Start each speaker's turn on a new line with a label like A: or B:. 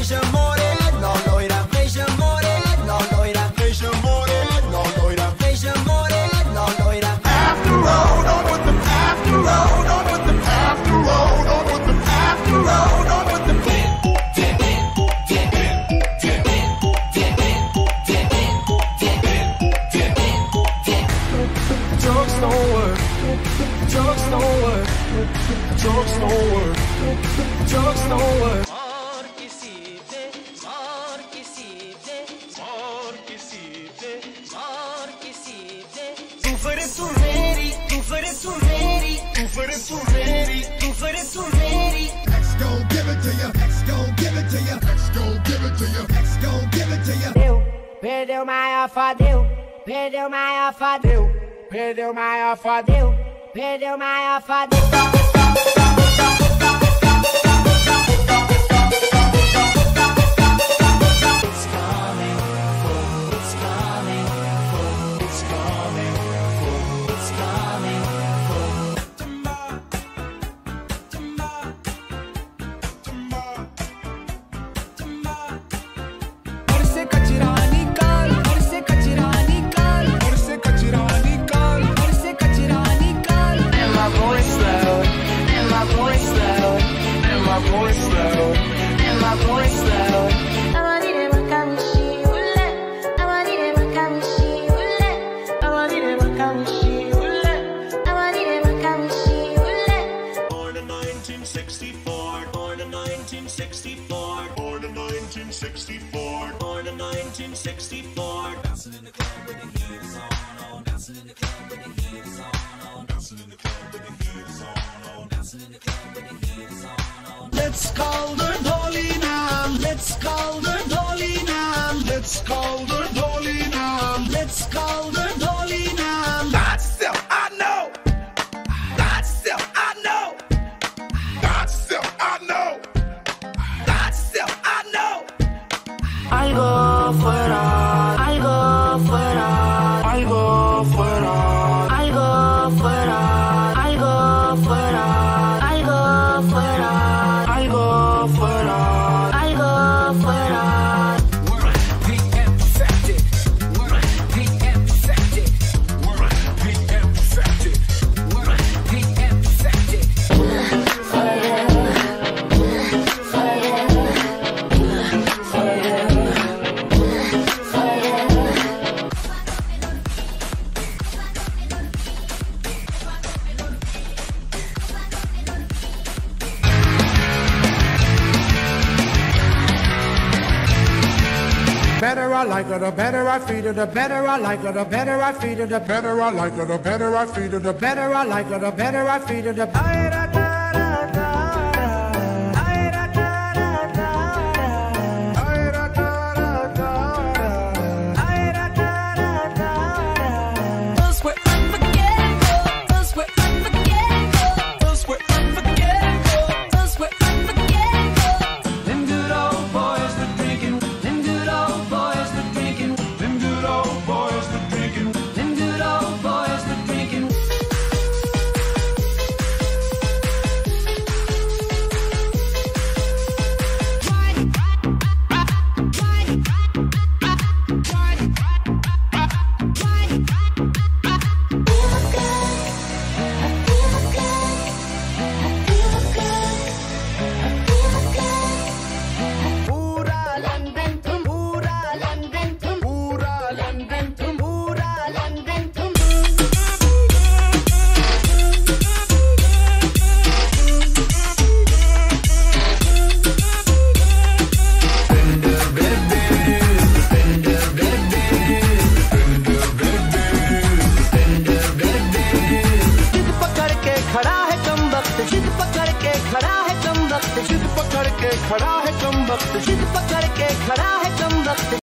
A: fecha more, no loira, fecha more, no loira, fecha more, no loira, fecha more, no loira. After road on with them, after road on with them, after road on with them, after road on with them. Jokes don't work. Jokes don't work. Jokes don't work. Jokes don't work. Tu fără surveri, tu fără surveri, tu fără surveri, tu fără surveri. X gon' give it to you, X gon' give it to you, X gon' give it to you, X gon' give it to you. Perdeu mai afadeu, perdeu mai afadeu, perdeu mai afadeu, perdeu mai afadeu. Let's call the Dolly now. Let's call the Dolly now. Let's call the Dolly now. Let's call the Dolly now. That's still I know. That's still I know. That's still I know. That's still I know. Algo fuera, algo fuera, algo fuera, algo fuera, algo fuera, algo fuera. Algo fuera, algo fuera. PM perfected. PM perfected. PM perfected. PM perfected. Better I like her, the better I feed her, the better I like her, the better I feed her, the better I like her, the better I feed her, the better I like her, the better I feed her, the better